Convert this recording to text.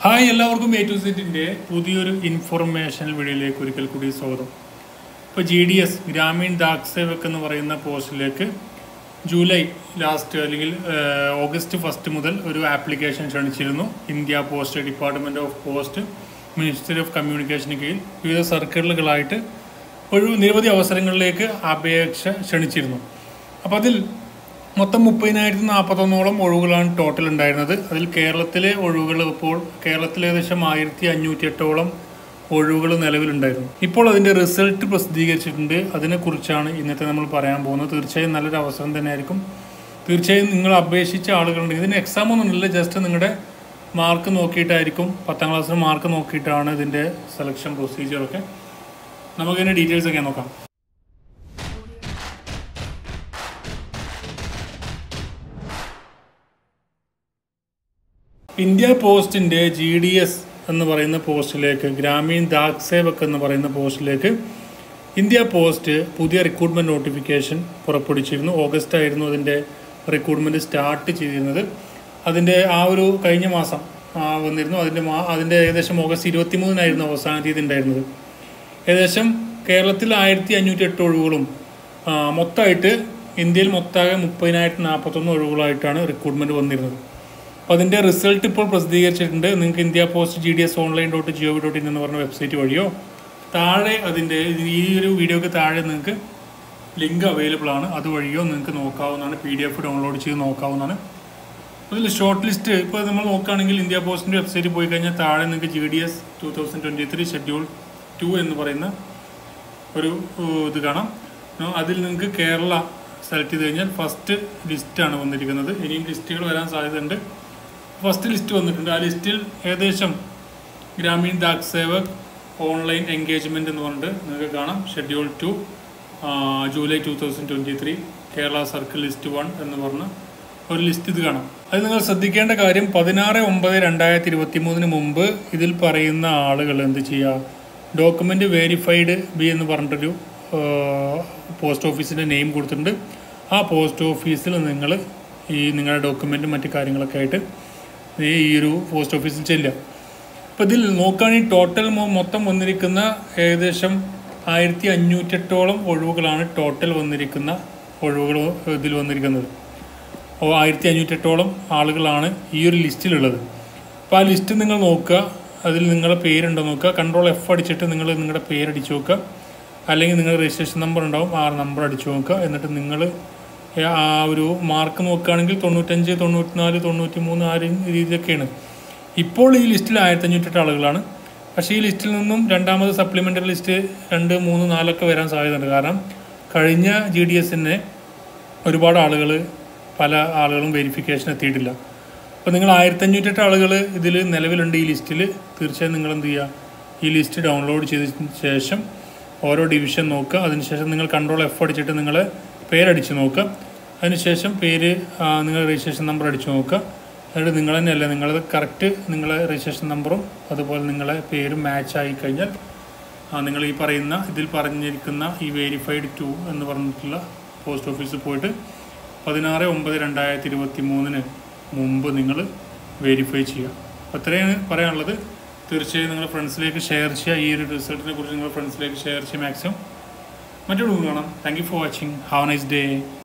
Hi എല്ലാവർക്കും A to സെറ്റിൻ്റെ പുതിയൊരു ഇൻഫോർമേഷണൽ വീഡിയോയിലേക്ക് ഒരിക്കൽ കൂടി സ്വാഗതം. ഇപ്പോൾ GDS ഗ്രാമീൺ ഡാക് സേവക് എന്ന് പറയുന്ന പോസ്റ്റിലേക്ക് ജൂലൈ ലാസ്റ്റ് അല്ലെങ്കിൽ ഓഗസ്റ്റ് 1 മുതൽ ഒരു ആപ്ലിക്കേഷൻ ക്ഷണിച്ചിരുന്നു. India post, department of post, ministry of കമ്മ്യൂണിക്കേഷന് കീഴിൽ വിവിധ സർക്കിളുകളായിട്ട് നിരവധി അവസരങ്ങളിലേക്ക് അപേക്ഷ ക്ഷണിച്ചിരുന്നു. അപ്പോൾ അതിൽ മൊത്തം 30,041 ഒഴിവുകളാണ് ടോട്ടൽ ഉണ്ടായിരുന്നത്. അതിൽ കേരളത്തിലെ ഒഴിവുകൾ കേരളത്തിൽ ഏകദേശം 1,508 ഒഴിവുകൾ നിലവിലുണ്ടായിരുന്നു. ഇപ്പോൾ അതിൻ്റെ റിസൾട്ട് പ്രസിദ്ധീകരിച്ചിട്ടുണ്ട്. അതിനെക്കുറിച്ചാണ് ഇന്നത്തെ നമ്മൾ പറയാൻ പോകുന്നത്. തീർച്ചയായും നല്ലൊരു അവസരം തന്നെയായിരിക്കും. തീർച്ചയായും നിങ്ങൾ അപേക്ഷിച്ച ആളുകളുണ്ടെങ്കിൽ ഇതിന് എക്സാം ഒന്നുമില്ല, ജസ്റ്റ് നിങ്ങളുടെ മാർക്ക് നോക്കിയിട്ടായിരിക്കും. 10ാം ക്ലാസ്സിന് മാർക്ക് നോക്കിയിട്ടാണ് ഇതിൻ്റെ സെലക്ഷൻ പ്രൊസീജിയറൊക്കെ. നമുക്കതിൻ്റെ ഡീറ്റെയിൽസ് ഒക്കെ നോക്കാം. ഇന്ത്യ പോസ്റ്റിൻ്റെ GDS എന്ന് പറയുന്ന പോസ്റ്റിലേക്ക്, ഗ്രാമീൺ ഡാക് സേവക് എന്ന് പറയുന്ന പോസ്റ്റിലേക്ക് ഇന്ത്യ പോസ്റ്റ് പുതിയ റിക്രൂട്ട്മെൻറ്റ് നോട്ടിഫിക്കേഷൻ പുറപ്പെടുവിച്ചിരുന്നു. ഓഗസ്റ്റ് ആയിരുന്നു അതിൻ്റെ റിക്രൂട്ട്മെൻറ്റ് സ്റ്റാർട്ട് ചെയ്തിരുന്നത്. അതിൻ്റെ കഴിഞ്ഞ മാസം വന്നിരുന്നു. അതിൻ്റെ ഏകദേശം ഓഗസ്റ്റ് 23 അവസാന തീയതി ഉണ്ടായിരുന്നത്. ഏകദേശം കേരളത്തിൽ 1,508 ഒഴിവുകളും മൊത്തമായിട്ട് ഇന്ത്യയിൽ മൊത്തമാകെ 30,041 ഒഴിവുകളായിട്ടാണ് റിക്രൂട്ട്മെൻറ്റ് വന്നിരുന്നത്. അപ്പോൾ അതിൻ്റെ റിസൾട്ട് ഇപ്പോൾ പ്രസിദ്ധീകരിച്ചിട്ടുണ്ട്. നിങ്ങൾക്ക് ഇന്ത്യ പോസ്റ്റ് GDS.online.gov.in എന്ന് പറഞ്ഞ വെബ്സൈറ്റ് വഴിയോ താഴെ അതിൻ്റെ ഈ ഒരു വീഡിയോക്ക് താഴെ നിങ്ങൾക്ക് ലിങ്ക് അവൈലബിൾ ആണ്, അതുവഴിയോ നിങ്ങൾക്ക് നോക്കാവുന്നതാണ്. PDF ഡൗൺലോഡ് ചെയ്ത് നോക്കാവുന്നതാണ്. അതിൽ ഷോർട്ട് ലിസ്റ്റ് ഇപ്പോൾ നമ്മൾ നോക്കുകയാണെങ്കിൽ ഇന്ത്യ പോസ്റ്റിൻ്റെ വെബ്സൈറ്റിൽ പോയി കഴിഞ്ഞാൽ താഴെ നിങ്ങൾക്ക് GDS 2023 ഷെഡ്യൂൾ 2 എന്ന് പറയുന്ന ഒരു ഇത് കാണാം. അതിൽ നിങ്ങൾക്ക് കേരള സെലക്ട് ചെയ്ത് കഴിഞ്ഞാൽ ഫസ്റ്റ് ലിസ്റ്റാണ് വന്നിരിക്കുന്നത്. ഇനിയും ലിസ്റ്റുകൾ വരാൻ സാധ്യതയുണ്ട്. ഫസ്റ്റ് ലിസ്റ്റ് വന്നിട്ടുണ്ട്. ആ ലിസ്റ്റിൽ ഏകദേശം ഗ്രാമീൺ ഡാക് സേവക് ഓൺലൈൻ എൻഗേജ്മെൻറ്റ് എന്ന് പറഞ്ഞിട്ട് നിങ്ങൾക്ക് കാണാം. Schedule 2 July 2023 Kerala circle list 1 എന്ന് പറഞ്ഞ ഒരു ലിസ്റ്റ് ഇത് കാണാം. അത് നിങ്ങൾ ശ്രദ്ധിക്കേണ്ട കാര്യം 16/9/2023 മുമ്പ് ഇതിൽ പറയുന്ന ആളുകൾ എന്ത് ചെയ്യുക, ഡോക്യുമെൻ്റ് വെരിഫൈഡ് ബി എന്ന് പറഞ്ഞിട്ടൊരു പോസ്റ്റ് ഓഫീസിൻ്റെ നെയിം കൊടുത്തിട്ടുണ്ട്. ആ പോസ്റ്റ് ഓഫീസിൽ നിങ്ങൾ നിങ്ങളുടെ ഡോക്യുമെൻറ്റും മറ്റു കാര്യങ്ങളൊക്കെ ആയിട്ട് ഈ ഒരു പോസ്റ്റ് ഓഫീസിൽ ചെല്ലുക. അപ്പോൾ ഇതിൽ നോക്കുകയാണെങ്കിൽ ടോട്ടൽ മൊത്തം വന്നിരിക്കുന്ന ഏകദേശം 1,508 ഒഴിവുകളാണ് ടോട്ടൽ വന്നിരിക്കുന്ന ഒഴിവുകൾ ഇതിൽ വന്നിരിക്കുന്നത്. 1,508 ആളുകളാണ് ഈ ഒരു ലിസ്റ്റിലുള്ളത്. അപ്പോൾ ആ ലിസ്റ്റ് നിങ്ങൾ നോക്കുക, അതിൽ നിങ്ങളുടെ പേരുണ്ടോ നോക്കുക. Ctrl F അടിച്ചിട്ട് നിങ്ങൾ നിങ്ങളുടെ പേരടിച്ച് നോക്കുക, അല്ലെങ്കിൽ നിങ്ങളുടെ രജിസ്ട്രേഷൻ നമ്പർ ഉണ്ടാവും, ആ നമ്പർ അടിച്ചു നോക്കുക. എന്നിട്ട് നിങ്ങൾ ആ ഒരു മാർക്ക് നോക്കുകയാണെങ്കിൽ 95, 94, 93 ആ രീതിയൊക്കെയാണ്. ഇപ്പോൾ ഈ ലിസ്റ്റിൽ 1,508 ആളുകളാണ്. പക്ഷേ ഈ ലിസ്റ്റിൽ നിന്നും രണ്ടാമത് സപ്ലിമെൻ്ററി ലിസ്റ്റ് 2, 3, 4 വരാൻ സാധ്യതയുണ്ട്. കാരണം കഴിഞ്ഞ GDSന് ഒരുപാട് പല ആളുകളും വെരിഫിക്കേഷൻ എത്തിയിട്ടില്ല. അപ്പോൾ നിങ്ങൾ 1,508 ആളുകൾ ഇതിൽ നിലവിലുണ്ട് ഈ ലിസ്റ്റിൽ. തീർച്ചയായും നിങ്ങൾ എന്ത് ചെയ്യുക, ഈ ലിസ്റ്റ് ഡൗൺലോഡ് ചെയ്തതിന് ശേഷം ഓരോ ഡിവിഷൻ നോക്കുക. അതിനുശേഷം നിങ്ങൾ Ctrl F അടിച്ചിട്ട് നിങ്ങൾ പേരടിച്ച് നോക്കുക. അതിനുശേഷം നിങ്ങൾ രജിസ്ട്രേഷൻ നമ്പർ അടിച്ച് നോക്കുക. എന്നിട്ട് നിങ്ങൾ തന്നെയല്ല, നിങ്ങളത് കറക്റ്റ് നിങ്ങളെ രജിസ്ട്രേഷൻ നമ്പറും അതുപോലെ നിങ്ങളെ പേരും മാച്ച് ആയി കഴിഞ്ഞാൽ നിങ്ങൾ ഈ ഇതിൽ പറഞ്ഞിരിക്കുന്ന ഈ വെരിഫൈഡ് 2 എന്ന് പറഞ്ഞിട്ടുള്ള പോസ്റ്റ് ഓഫീസിൽ പോയിട്ട് 16/9/2023 മുമ്പ് നിങ്ങൾ വെരിഫൈ ചെയ്യുക. അപ്പോൾ അത്രയാണ് പറയാനുള്ളത്. തീർച്ചയായും നിങ്ങളുടെ ഫ്രണ്ട്സിലേക്ക് ഷെയർ ചെയ്യുക. ഈ ഒരു റിസൾട്ടിനെ കുറിച്ച് നിങ്ങളുടെ ഫ്രണ്ട്സിലേക്ക് ഷെയർ ചെയ്യുക മാക്സിമം. മറ്റൊരു കാണാം. Thank you for watching. Have a nice day.